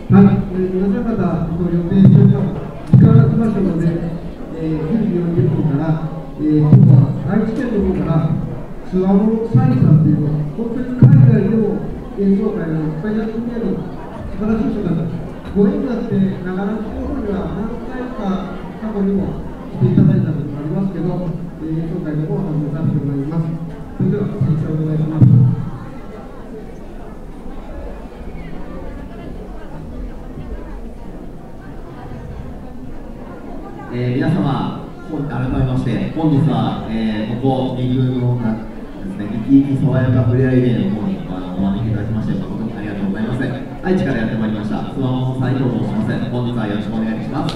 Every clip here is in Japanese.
はい、皆さん方の予定中の時間が来ましたので、9時40分から、今日は愛知県の方からスワローサイさんという本当に海外でも演奏会をいっぱいやってみる素晴らしい人たち、ご縁があってながらの方には何回か過去にも来ていただいたことがありますけど、演奏会の方を始めさせてもらいます。それでは先生お願いします。 皆様、改めまして本日は、ここ岐阜のですね、いきいきさわやかふれあいデーの方にお招きいただきまして誠にありがとうございます。愛知からやってまいりましたスワモン斉藤と申します。本日はよろしくお願いします。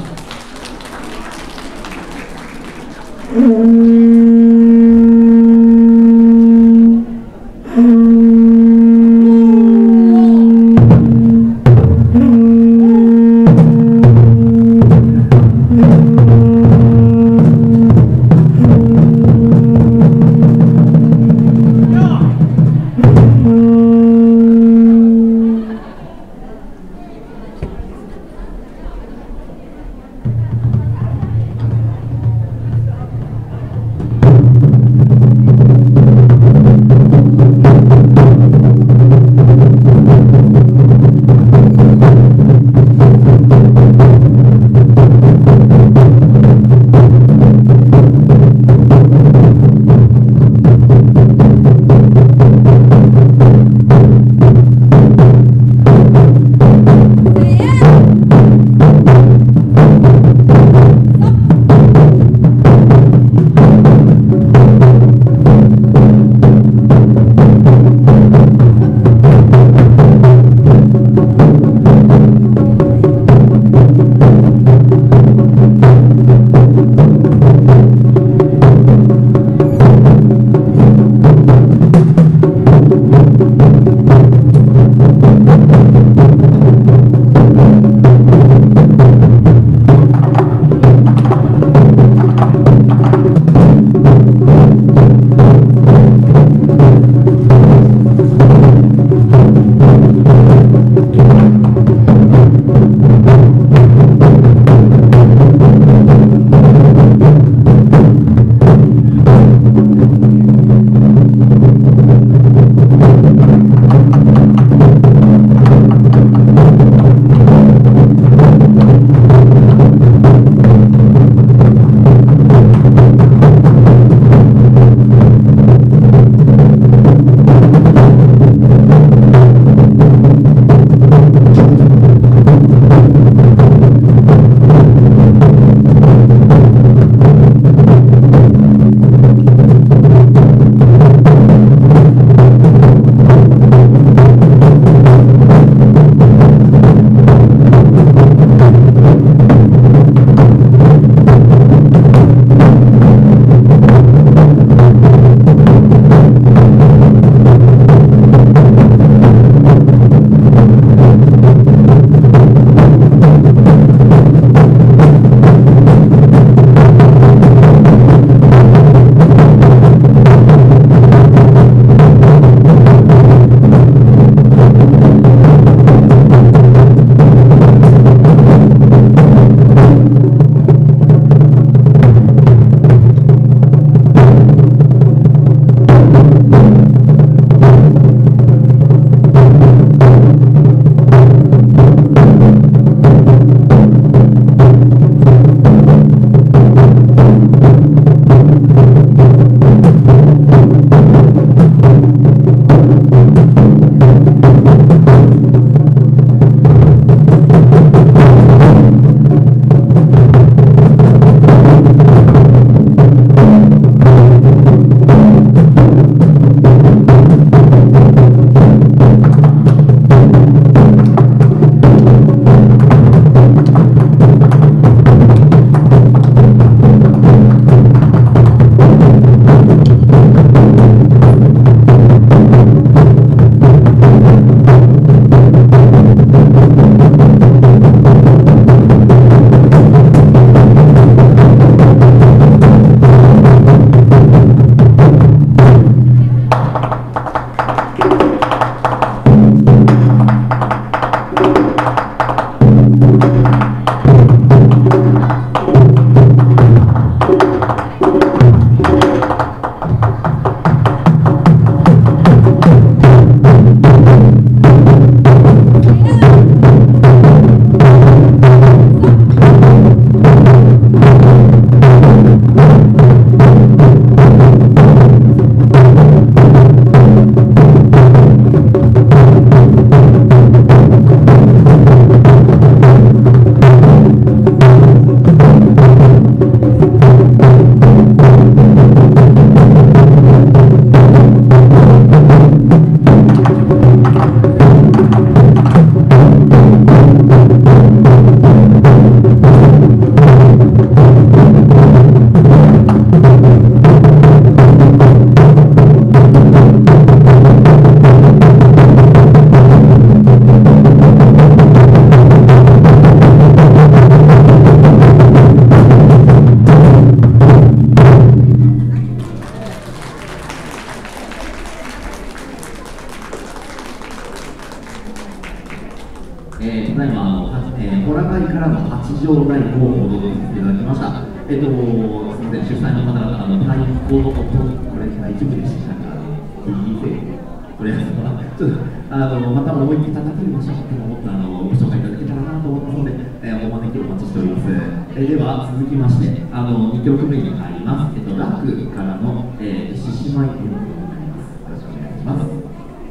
ただいまホラ貝からの八丈太鼓をお届けさせていただきました。すみません、主催の方々、太鼓の音、これ大丈夫でしたか？ギリギリセーフ。とりあえずは、ちょっとまた思いっきり叩ける場所って思ったご紹介いただけたらなと思いますので、お招きをお待ちしております。では続きまして、2曲目に入ります。ラクからの獅子舞という曲になります。よろしくお願いします。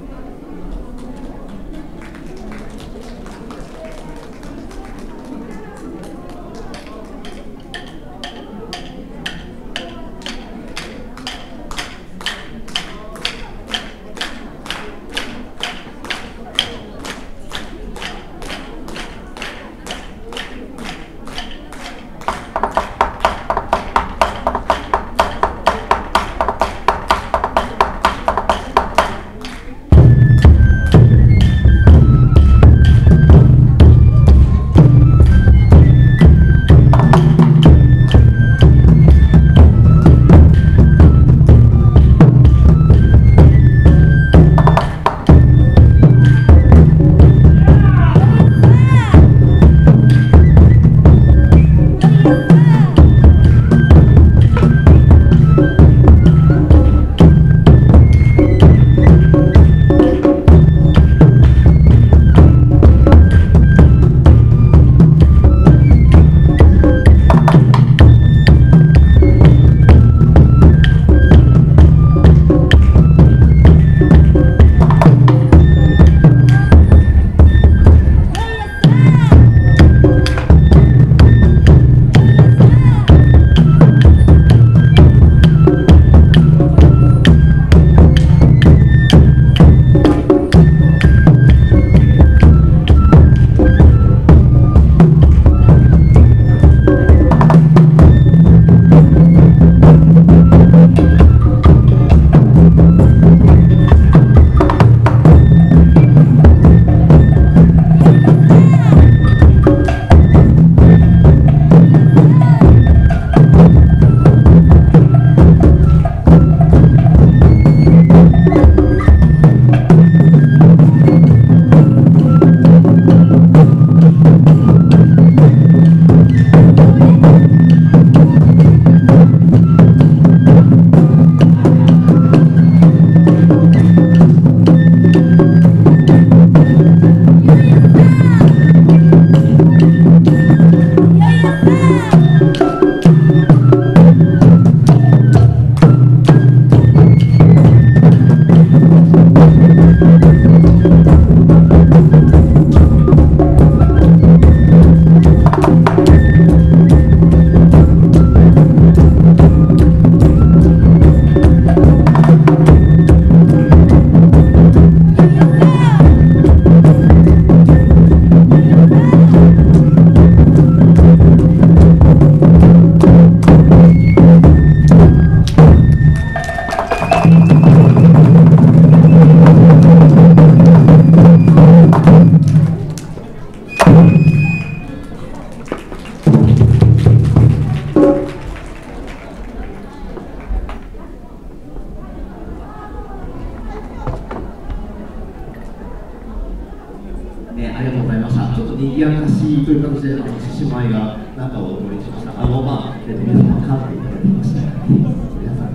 ありがとうございました。ちょっと賑やかしという形で、獅子舞が中をお送りしました。皆様、感っていただきました。皆さん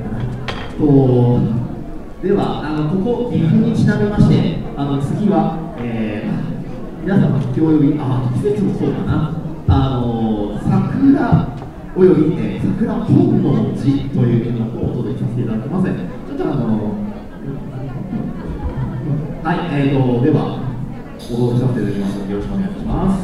では、ここ岐阜にちなみまして、次は、皆様、今日より、季節もそうかな、桜および、桜本能寺という曲をお届けさせていただきます。ちょっとはい、では、お届けさせていただきますので、よろしくお願いします。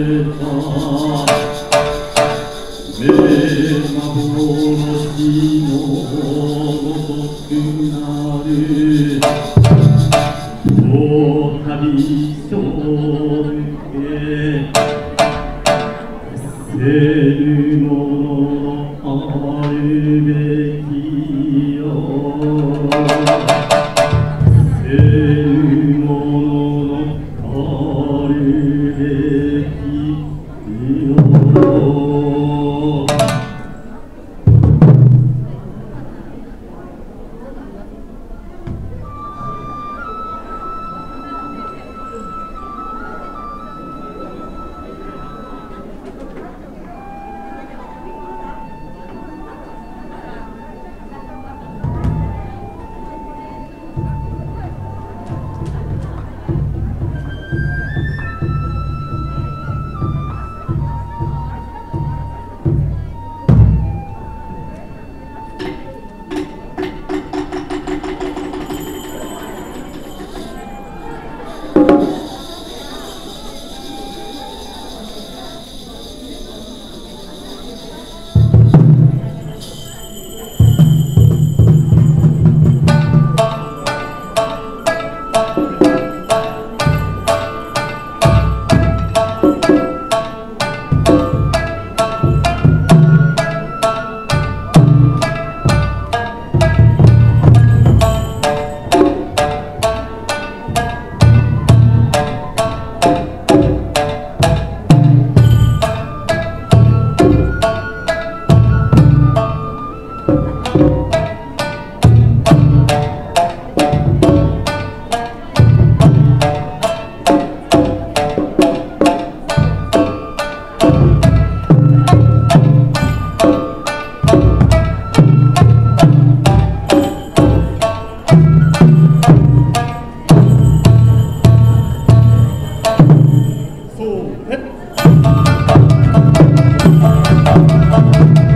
そうね。